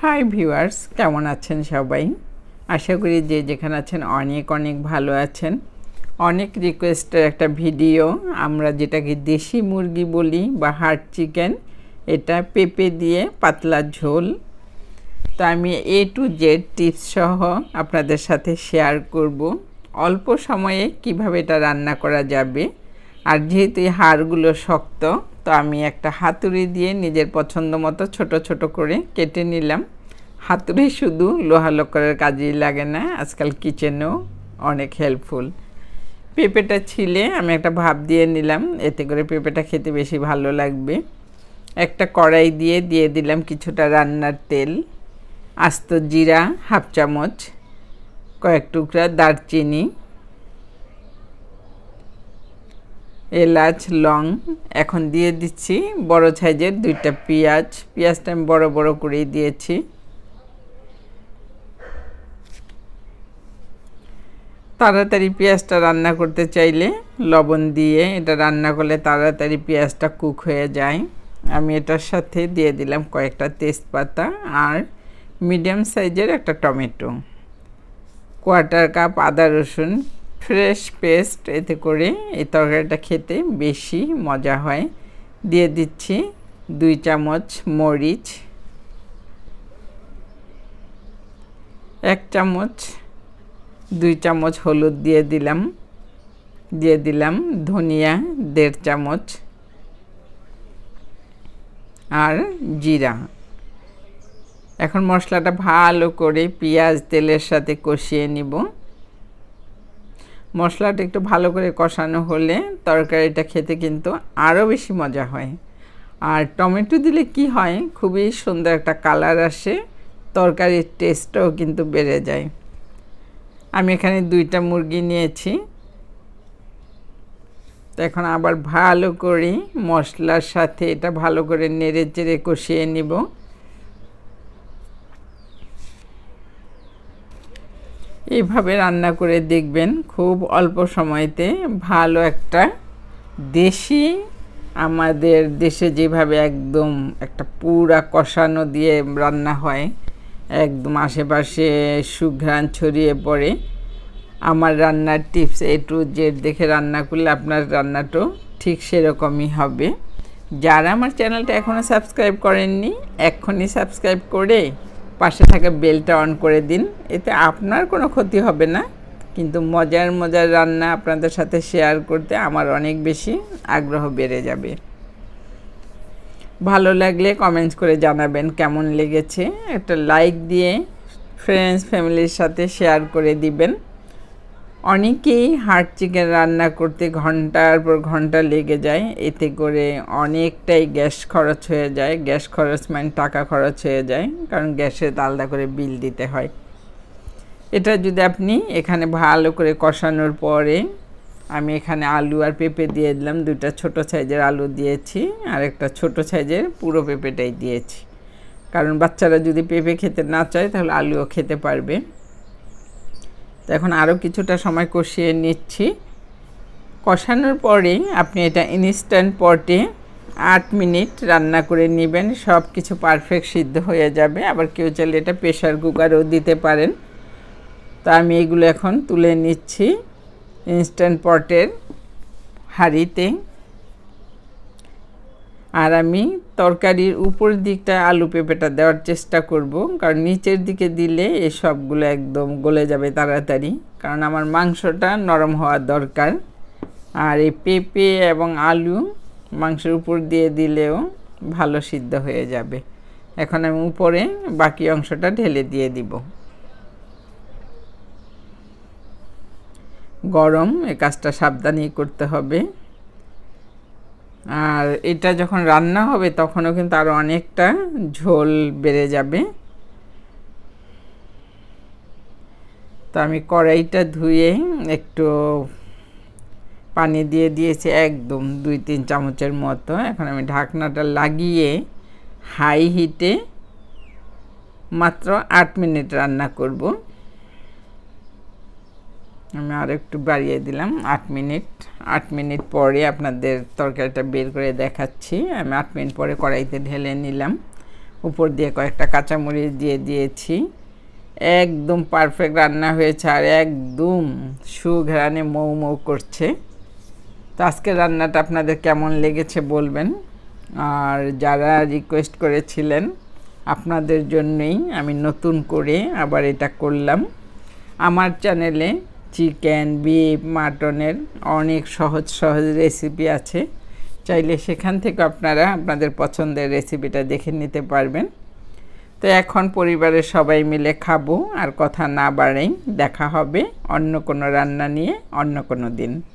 Hi viewers, কেমন আছেন সবাই? আশা করি যে যেখানে আছেন অনেক অনেক ভালো আছেন। অনেক রিকোয়েস্টের একটা ভিডিও, আমরা যেটাকে দেশি মুরগি বলি বা হার্ড চিকেন, এটা পেঁপে দিয়ে পাতলা ঝোল। তো আমি A to Z টিপস সহ আপনাদের সাথে শেয়ার করব অল্প সময়ে কিভাবে এটা রান্না করা যাবে। আর যেহেতু এই হাড়গুলো শক্ত, তো আমি একটা হাতুড়ি দিয়ে নিজের পছন্দ মতো ছোট ছোট করে কেটে নিলাম। হাতুড়ি শুধু লোহা লক্করের কাজেই লাগে না, আজকাল কিচেনেও অনেক হেল্পফুল। পেঁপেটা ছিলে আমি একটা ভাপ দিয়ে নিলাম, এতে করে পেঁপেটা খেতে বেশি ভালো লাগবে। একটা কড়াই দিয়ে দিলাম কিছুটা রান্নার তেল, আস্ত জিরা হাফ চামচ, কয়েক টুকরা দারচিনি, এলাচ, লং। এখন দিয়ে দিচ্ছি বড় সাইজের দুইটা পেঁয়াজ। পেঁয়াজটা আমি বড় বড় করেই দিয়েছি। তাড়াতাড়ি পেঁয়াজটা রান্না করতে চাইলে লবণ দিয়ে এটা রান্না করলে তাড়াতাড়ি পেঁয়াজটা কুক হয়ে যায়। আমি এটার সাথে দিয়ে দিলাম কয়েকটা তেজপাতা আর মিডিয়াম সাইজের একটা টমেটো, কোয়ার্টার কাপ আদা রসুন ফ্রেশ পেস্ট, এতে করে এই তরকারিটা খেতে বেশি মজা হয়। দিয়ে দিচ্ছি 2 চামচ মরিচ, 1 চামচ 2 চামচ হলুদ দিয়ে দিলাম ধনিয়া 1.5 চামচ আর জিরা। এখন মশলাটা ভালো করে পেঁয়াজ তেলের সাথে কষিয়ে নিব। মশলাটা একটু ভালো করে কষানো হলে তরকারিটা খেতে কিন্তু আরও বেশি মজা হয়। আর টমেটো দিলে কি হয়, খুবই সুন্দর একটা কালার আসে, তরকারির টেস্টটাও কিন্তু বেড়ে যায়। আমি এখানে 2টা মুরগি নিয়েছি। তো এখন আবার ভালো করে মশলার সাথে এটা ভালো করে নেড়ে চেড়ে কষিয়ে নিব। এইভাবে রান্না করে দেখবেন, খুব অল্প সময়তে ভালো একটা দেশি, আমাদের দেশে যেভাবে একদম একটা পুরা কষানো দিয়ে রান্না হয়, একদম আশেপাশে সুঘ্রাণ ছড়িয়ে পড়ে। আমার রান্নার টিপস A to Z দেখে রান্না করলে আপনার রান্নাটাও ঠিক সেরকমই হবে। যারা আমার চ্যানেলটা এখনও সাবস্ক্রাইব করেননি, এক্ষুনি সাবস্ক্রাইব করে পাশে থাকা বেলটা অন করে দিন। এতে আপনার কোনো ক্ষতি হবে না, কিন্তু মজার মজার রান্না আপনাদের সাথে শেয়ার করতে আমার অনেক বেশি আগ্রহ বেড়ে যাবে। ভালো লাগলে কমেন্টস করে জানাবেন কেমন লেগেছে। একটা লাইক দিয়ে ফ্রেন্ডস ফ্যামিলির সাথে শেয়ার করে দিবেন। অনেকেই হার্ড চিকেন রান্না করতে ঘন্টার পর ঘন্টা লেগে যায়, এতে করে অনেকটাই গ্যাস খরচ হয়ে যায়। গ্যাস খরচ মানে টাকা খরচ হয়ে যায়, কারণ গ্যাসের আলাদা করে বিল দিতে হয়। এটা যদি আপনি এখানে ভালো করে কষানোর পরে, আমি এখানে আলু আর পেঁপে দিয়ে দিলাম, 2টা ছোট সাইজের আলু দিয়েছি আর একটা ছোট সাইজের পুরো পেঁপেটাই দিয়েছি, কারণ বাচ্চারা যদি পেঁপে খেতে না চায় তাহলে আলুও খেতে পারবে। তো এখন আরও কিছুটা সময় কষিয়ে নিচ্ছি। কষানোর পরে আপনি এটা ইনস্ট্যান্ট পটে 8 মিনিট রান্না করে নেবেন, সব কিছু পারফেক্ট সিদ্ধ হয়ে যাবে। আবার কেউ চাইলে এটা প্রেশার কুকারেও দিতে পারেন। তো আমি এগুলো এখন তুলে নিচ্ছি ইনস্ট্যান্ট পটের হাঁড়িতে। আর আমি তরকারির উপর দিকটা আলু পেঁপেটা দেওয়ার চেষ্টা করব, কারণ নিচের দিকে দিলে এই সবগুলো একদম গলে যাবে তাড়াতাড়ি, কারণ আমার মাংসটা নরম হওয়ার দরকার। আর এই পেঁপে এবং আলু মাংসের উপর দিয়ে দিলেও ভালো সিদ্ধ হয়ে যাবে। এখন আমি উপরে বাকি অংশটা ঢেলে দিয়ে দিব। গরম, এই কাজটা সাবধানেই করতে হবে। আর এটা যখন রান্না হবে তখনও কিন্তু আরও অনেকটা ঝোল বেড়ে যাবে। তো আমি কড়াইটা ধুয়ে একটু পানি দিয়ে দিয়েছি, একদম 2-3 চামচের মতো। এখন আমি ঢাকনাটা লাগিয়ে হাই হিটে মাত্র 8 মিনিট রান্না করব। আমি আর একটু বাড়িয়ে দিলাম 8 মিনিট। 8 মিনিট পরে আপনাদের তরকারিটা বের করে দেখাচ্ছি। আমি 8 মিনিট পরে কড়াইতে ঢেলে নিলাম। উপর দিয়ে কয়েকটা কাঁচামরিচ দিয়ে দিয়েছি। একদম পারফেক্ট রান্না হয়েছে আর একদম সুঘ্রাণে মৌ মৌ করছে। তো আজকের রান্নাটা আপনাদের কেমন লেগেছে বলবেন। আর যারা রিকোয়েস্ট করেছিলেন আপনাদের জন্যই আমি নতুন করে আবার এটা করলাম। আমার চ্যানেলে চিকেন, বিফ, মাটনের অনেক সহজ সহজ রেসিপি আছে, চাইলে সেখান থেকে আপনারা আপনাদের পছন্দের রেসিপিটা দেখে নিতে পারবেন। তো এখন পরিবারের সবাই মিলে খাবো, আর কথা না বাড়াই দেখা হবে অন্য কোনো রান্না নিয়ে অন্য কোনো দিন।